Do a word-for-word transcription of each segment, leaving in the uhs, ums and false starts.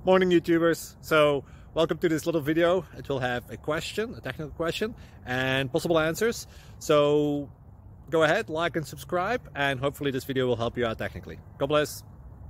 Morning YouTubers. So welcome to this little video. It will have a question, a technical question, and possible answers. So go ahead, like and subscribe, and hopefully this video will help you out technically. God bless.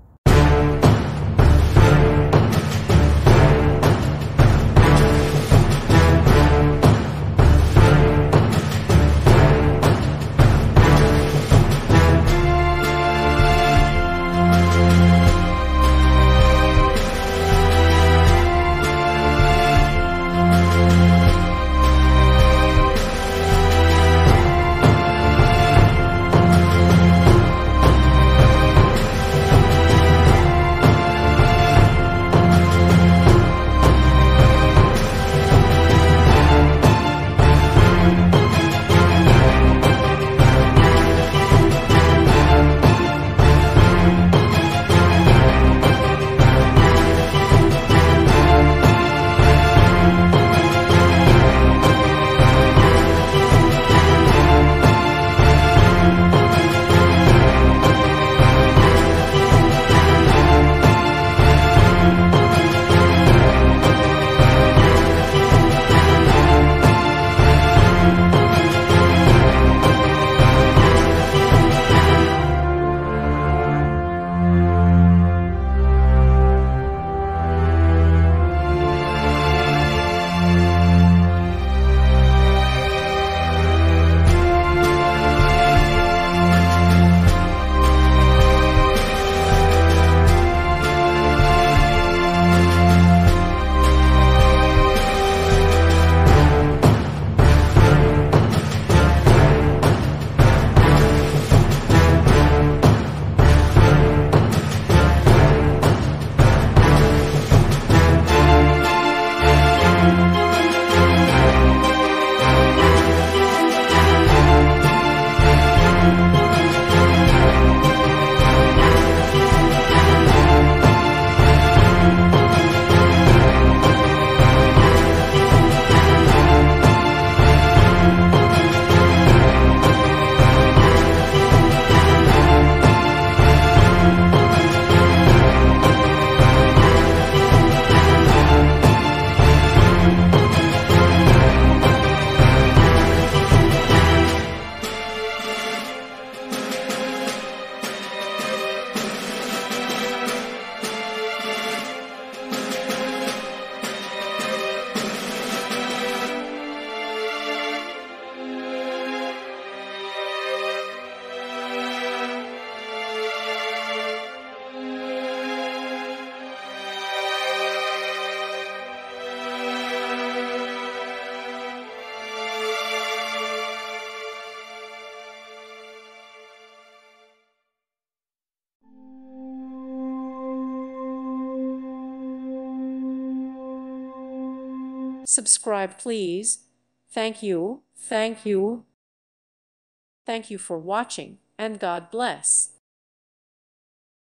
Subscribe, please. Thank you. Thank you. Thank you for watching, and God bless.